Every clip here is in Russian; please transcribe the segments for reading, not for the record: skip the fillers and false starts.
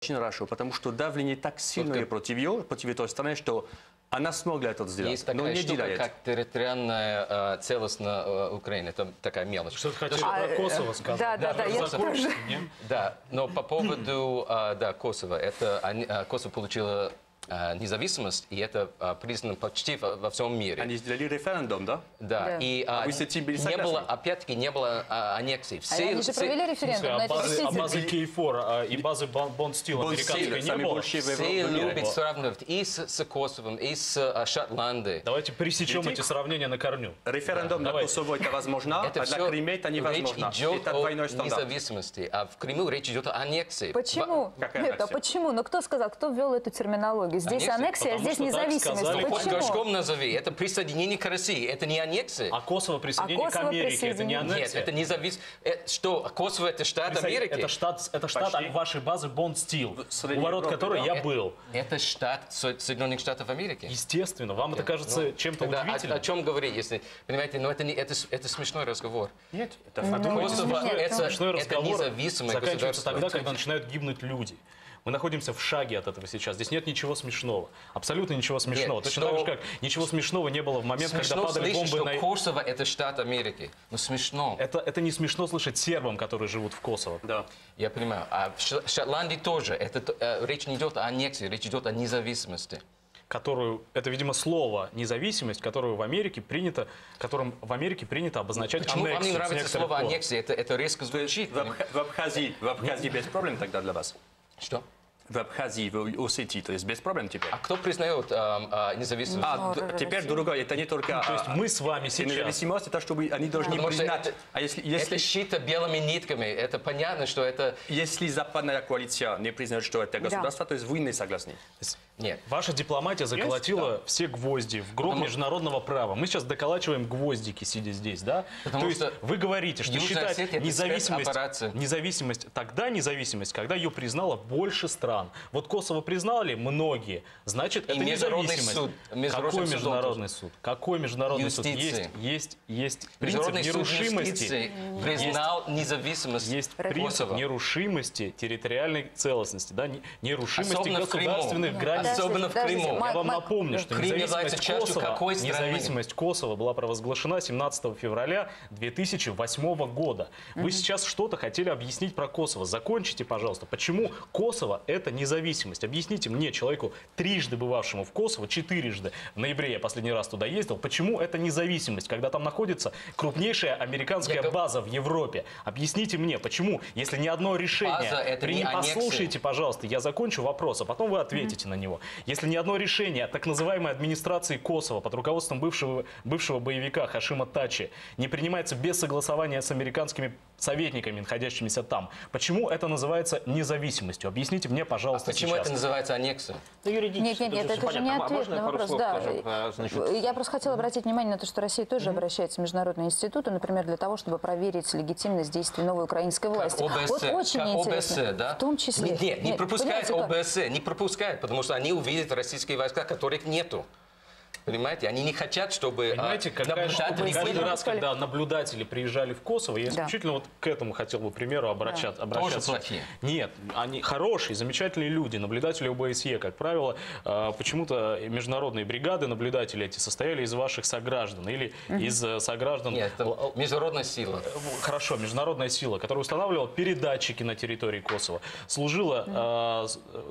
очень хорошо, потому что давление так сильное против той страны, что она смогла это сделать, есть но такая не штука, делает. как территориальная целостность Украины. Это такая мелочь. Что ты хотел про Косово сказать? Да, я тоже. Да, но по поводу Косово. Косово получило независимость, и это признано почти во всем мире. Они сделали референдум, да? Да, и вы с этим были не было, согласны? опять-таки, не было аннексий. Они же провели референдум, но это А действительно... базы K4 и базы Bond Steel американской не было? Все любят сравнивать и с Косовом, и с Шотландией. Давайте пресечем эти сравнения на корню. Референдум на Косово это возможно, а на Крыме это невозможно. Речь идет Это о двойной стандарт. независимости, а в Крыму речь идет о аннексии. Почему? Какая Нет, а аннексия? почему? Ну кто сказал, кто ввел эту терминологию? Здесь аннексия, а Потому здесь что так независимость. сказали. Хоть Почему? горшком назови, это присоединение к России, это не аннексия. А Косово присоединение к Косово Америке, это не присоединение. Нет, аннексия? это независимо. Что, Косово это штат Америки? Это штат Почти. вашей базы Bond Steel, Средней у ворот Европы, которой да. я был. Это штат Соединенных Штатов Америки. Естественно, вам это кажется чем-то Тогда удивительным? о чем говорить, если, понимаете, но это смешной разговор. Нет, это Косово это Смешной разговор независимое заканчивается государство. тогда, когда начинают гибнуть люди. Мы находимся в шаге от этого сейчас. Здесь нет ничего смешного. Абсолютно ничего смешного. Нет, Точно что- так же, как ничего смешного не было в момент, когда Смешно падали слышать, бомбы что на... Косово это штат Америки. Ну смешно. Это не смешно слышать сербам, которые живут в Косово. Да. Я понимаю. А в Шотландии тоже. Речь не идет о аннексии, речь идет о независимости. Это, видимо, слово «независимость», которым в Америке принято обозначать Почему вам не аннексию с нравится некоторых слово пор. аннексия? Это резко звучит. В Абхазии без проблем тогда для вас? Что? В Абхазии, в Осетии, то есть без проблем теперь? А кто признает независимость? Теперь другое, это не только... То есть мы с вами сейчас... Независимость, это чтобы они должны Потому что признать. это- А если Это шито белыми нитками. Это понятно, что это... если западная коалиция не признает, что это государство, то есть вы не согласны? Нет. Ваша дипломатия заколотила все гвозди в гроб международного права. Мы сейчас доколачиваем гвоздики, сидя здесь, да? Потому То есть что вы говорите, что Южная считать Осетия — это спецоперация. независимость, когда ее признало больше стран. Вот Косово признали многие, значит, это международный независимость. суд. Какой Суд международный суд? Какой международный суд? Юстиции. Есть принцип Международный суд нерушимости. юстиции признал независимость Есть принцип Косово. нерушимости территориальной целостности, да, нерушимости Особенно в Крыму. государственных границ. Особенно в Крыму. Я вам напомню, что Крым является частью какой страны? независимость Косово была провозглашена 17 февраля 2008 года. Вы сейчас что-то хотели объяснить про Косово. Закончите, пожалуйста. Почему Косово – это независимость? Объясните мне, человеку, трижды бывавшему в Косово, четырежды, в ноябре я последний раз туда ездил, почему это независимость, когда там находится крупнейшая американская база в Европе? Объясните мне, почему, если ни одно решение... База — это не аннексия. Послушайте, пожалуйста, я закончу вопрос, а потом вы ответите на него. Если ни одно решение так называемой администрации Косово под руководством бывшего боевика Хашима Тачи не принимается без согласования с американскими советниками, находящимися там, почему это называется независимостью? Объясните мне, пожалуйста, Почему сейчас. это называется аннексия? Ну, юридически. Нет, это же не ответ на вопрос. Да. Значит, Я просто хотела обратить внимание на то, что Россия тоже обращается в международные институты, например, для того, чтобы проверить легитимность действий новой украинской власти. ОБСЕ, Вот очень как интересно. ОБСЕ, да? В том числе. Нет, не пропускает понимаете, как? ОБСЕ, не пропускает, потому что они увидят российские войска, которых нету. Понимаете? Они не хотят, чтобы Понимаете, наблюдатели каждый были. раз, когда наблюдатели приезжали в Коsoво, я исключительно вот к этому хотел бы примеру обращаться. Тоже плохие. Нет, они хорошие, замечательные люди, наблюдатели ОБСЕ, как правило, почему-то международные бригады наблюдателей эти состояли из ваших сограждан или из сограждан... Нет, это международная сила. Хорошо, международная сила, которая устанавливала передатчики на территории Косово, служила,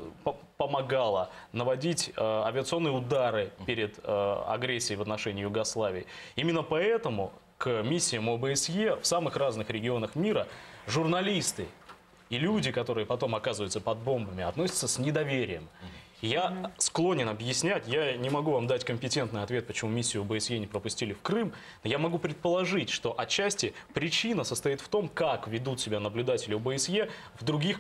помогала наводить авиационные удары перед агрессией в отношении Югославии. Именно поэтому к миссиям ОБСЕ в самых разных регионах мира журналисты и люди, которые потом оказываются под бомбами, относятся с недоверием. Я склонен объяснять, я не могу вам дать компетентный ответ, почему миссию ОБСЕ не пропустили в Крым, но я могу предположить, что отчасти причина состоит в том, как ведут себя наблюдатели ОБСЕ в других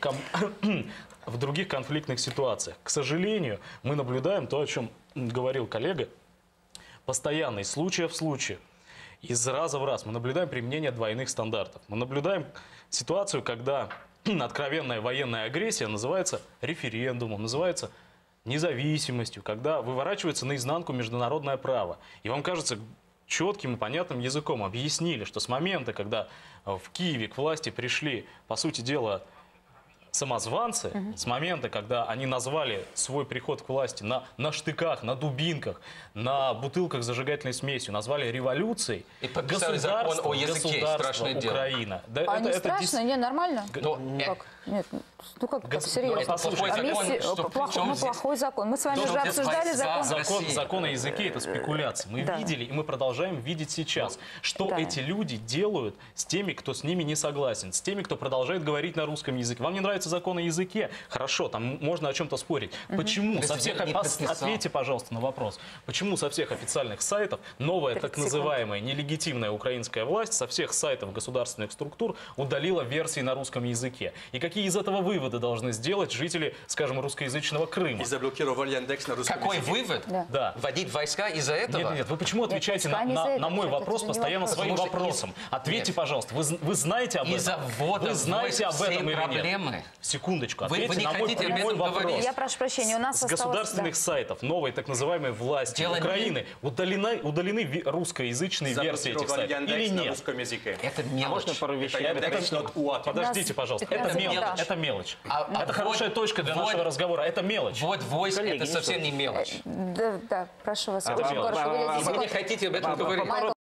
конфликтных ситуациях. К сожалению, мы наблюдаем то, о чем говорил коллега, постоянно, из случая в случай, из раза в раз. Мы наблюдаем применение двойных стандартов. Мы наблюдаем ситуацию, когда откровенная военная агрессия называется референдумом, называется независимостью, когда выворачивается наизнанку международное право. И вам кажется, четким и понятным языком объяснили, что с момента, когда в Киеве к власти пришли, по сути дела, самозванцы с момента, когда они назвали свой приход к власти на штыках, на дубинках, на бутылках с зажигательной смесью, назвали революцией, И подписали закон о языке, страшное дело. Украина. Да, А не страшно? Не, нормально? Но, Как? Нет, ну как Гос- серьезно? это плохой закон, Вместе- что при плохой, чем ну, здесь- плохой закон. Мы с вами Должен уже быть обсуждали войска. закон. Закон о языке – это спекуляция. Мы Да. видели, и мы продолжаем видеть сейчас, что Да. эти люди делают с теми, кто с ними не согласен, с теми, кто продолжает говорить на русском языке. Вам не нравится закон о языке? Хорошо, там можно о чем-то спорить. Почему со всех... Президент не подписал. Ответьте, пожалуйста, на вопрос. Почему со всех официальных сайтов новая 30 так называемая нелегитимная украинская власть со всех сайтов государственных структур удалила версии на русском языке? И какие из этого выводы должны сделать жители, скажем, русскоязычного Крыма? И заблокировали Яндекс на русском Какой языке. вывод? Да. Вводить войска из-за этого? Нет, вы почему отвечаете войска не за на это, мой это вопрос же не постоянно вопрос. своим Потому что вопросом? Ответьте, Нет. пожалуйста, вы знаете об Из-за этом? ввода Вы знаете войск об этом все или проблемы. нет? Секундочку, Вы ответьте не на мой хотите об прямой этом вопрос. говорить? Я прошу прощения, у нас С осталось... государственных да. сайтов новой так называемой власти Дело не- Украины удалены русскоязычные версии этих Заблокировали сайтов или Яндекс на нет? русском языке. Это мелочь. Это Яндекс not what. Подождите, У нас пожалуйста, 15 это минут, мелочь. да. Это мелочь. А Это хорошая точка для вот- нашего разговора. Это мелочь. Вот войск Коллеги, это ну совсем что? не мелочь. Да, прошу вас, Это очень мелочь. хорошо. И вы не хотите об этом говорить. Майкл,